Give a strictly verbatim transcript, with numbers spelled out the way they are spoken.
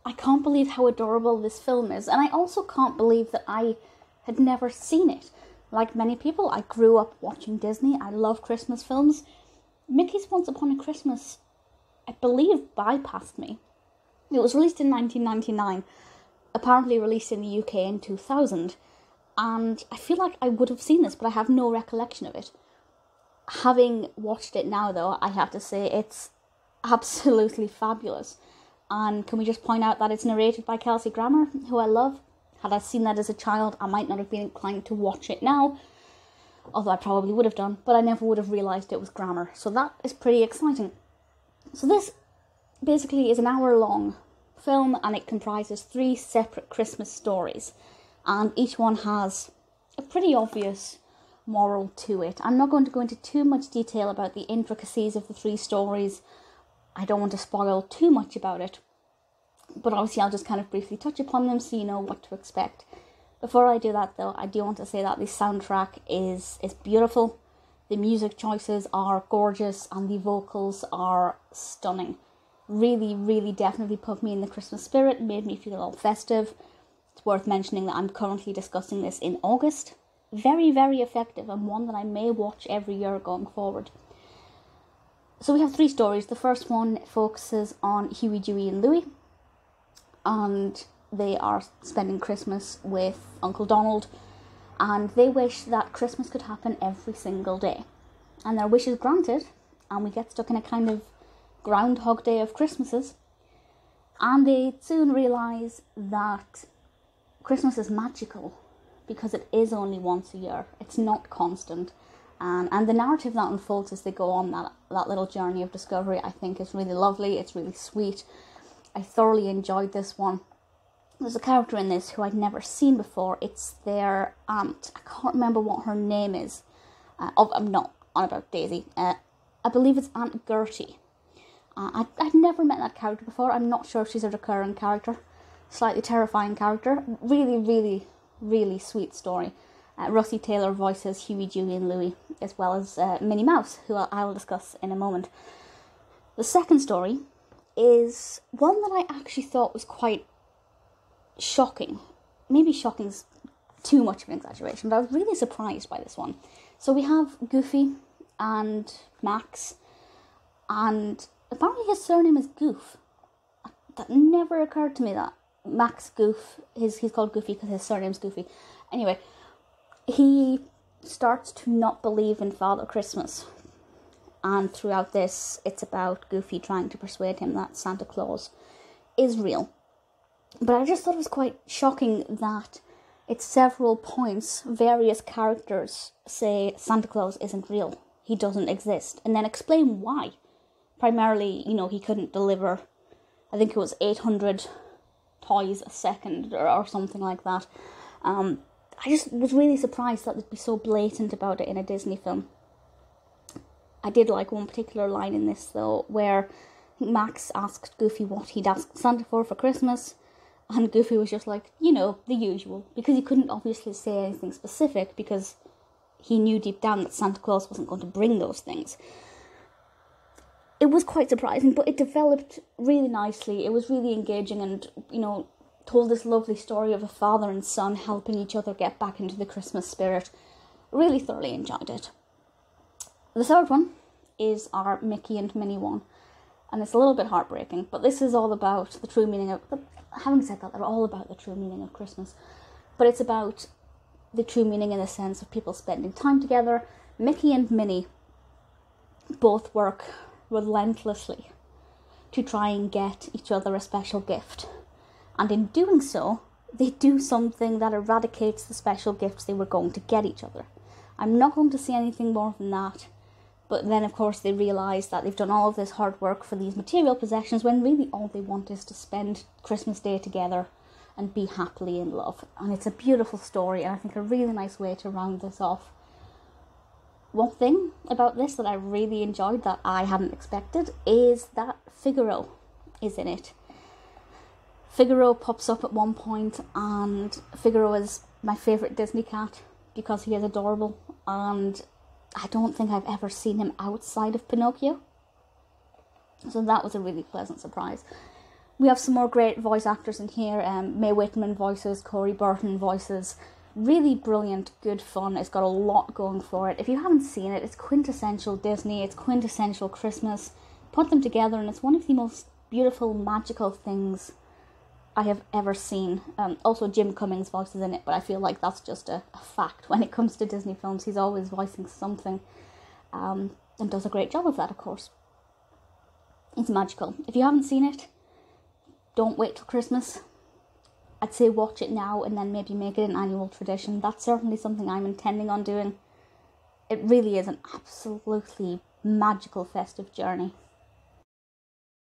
I can't believe how adorable this film is. And I also can't believe that I had never seen it. Like many people, I grew up watching Disney. I love Christmas films. Mickey's Once Upon a Christmas, I believe, bypassed me. It was released in nineteen ninety-nine, apparently released in the U K in two thousand. And I feel like I would have seen this, but I have no recollection of it. Having watched it now, though, I have to say it's absolutely fabulous. And can we just point out that it's narrated by Kelsey Grammer, who I love. Had I seen that as a child, I might not have been inclined to watch it now, although I probably would have done, but I never would have realised it was Grammer. So that is pretty exciting. So this basically is an hour-long film, and it comprises three separate Christmas stories. And each one has a pretty obvious moral to it. I'm not going to go into too much detail about the intricacies of the three stories. I don't want to spoil too much about it. But obviously I'll just kind of briefly touch upon them so you know what to expect. Before I do that though, I do want to say that the soundtrack is, is beautiful. The music choices are gorgeous and the vocals are stunning. Really, really definitely put me in the Christmas spirit, made me feel all festive. It's worth mentioning that I'm currently discussing this in August. Very, very effective, and one that I may watch every year going forward. So we have three stories. The first one focuses on Huey, Dewey and Louie. And they are spending Christmas with Uncle Donald. And they wish that Christmas could happen every single day. And their wish is granted. And we get stuck in a kind of Groundhog Day of Christmases. And they soon realise that Christmas is magical because it is only once a year. It's not constant. Um, and the narrative that unfolds as they go on that, that little journey of discovery, I think is really lovely. It's really sweet. I thoroughly enjoyed this one. There's a character in this who I'd never seen before. It's their aunt. I can't remember what her name is. Uh, oh, I'm not on about Daisy. Uh, I believe it's Aunt Gertie. Uh, I, I'd never met that character before. I'm not sure if she's a recurring character. Slightly terrifying character. Really, really, really sweet story. Uh, Rusty Taylor voices Huey, Dewey and Louie, as well as uh, Minnie Mouse, who I'll, I'll discuss in a moment. The second story is one that I actually thought was quite shocking. Maybe shocking is too much of an exaggeration, but I was really surprised by this one. So we have Goofy and Max, and apparently his surname is Goof. That never occurred to me, that Max Goof, his, he's called Goofy because his surname's Goofy. Anyway, he starts to not believe in Father Christmas. And throughout this, it's about Goofy trying to persuade him that Santa Claus is real. But I just thought it was quite shocking that at several points, various characters say Santa Claus isn't real. He doesn't exist. And then explain why. Primarily, you know, he couldn't deliver, I think it was eight hundred toys a second or, or something like that. Um, I just was really surprised that they'd be so blatant about it in a Disney film. I did like one particular line in this, though, where Max asked Goofy what he'd asked Santa for for Christmas, and Goofy was just like, you know, the usual, because he couldn't obviously say anything specific, because he knew deep down that Santa Claus wasn't going to bring those things. It was quite surprising, but it developed really nicely. It was really engaging and, you know, told this lovely story of a father and son helping each other get back into the Christmas spirit. Really thoroughly enjoyed it. The third one is our Mickey and Minnie one, and it's a little bit heartbreaking, but this is all about the true meaning of, having said that, they're all about the true meaning of Christmas, but it's about the true meaning in the sense of people spending time together. Mickey and Minnie both work relentlessly to try and get each other a special gift, and in doing so, they do something that eradicates the special gifts they were going to get each other. I'm not going to say anything more than that. But then, of course, they realise that they've done all of this hard work for these material possessions when really all they want is to spend Christmas Day together and be happily in love. And it's a beautiful story, and I think a really nice way to round this off. One thing about this that I really enjoyed that I hadn't expected is that Figaro is in it. Figaro pops up at one point, and Figaro is my favourite Disney cat because he is adorable, and I don't think I've ever seen him outside of Pinocchio. So that was a really pleasant surprise. We have some more great voice actors in here. Um, Mae Whitman voices, Corey Burton voices. Really brilliant, good fun. It's got a lot going for it. If you haven't seen it, it's quintessential Disney. It's quintessential Christmas. Put them together and it's one of the most beautiful, magical things I have ever seen. Um, also, Jim Cummings voices in it, but I feel like that's just a, a fact when it comes to Disney films. He's always voicing something, um, and does a great job of that, of course. It's magical. If you haven't seen it, don't wait till Christmas. I'd say watch it now and then maybe make it an annual tradition. That's certainly something I'm intending on doing. It really is an absolutely magical festive journey.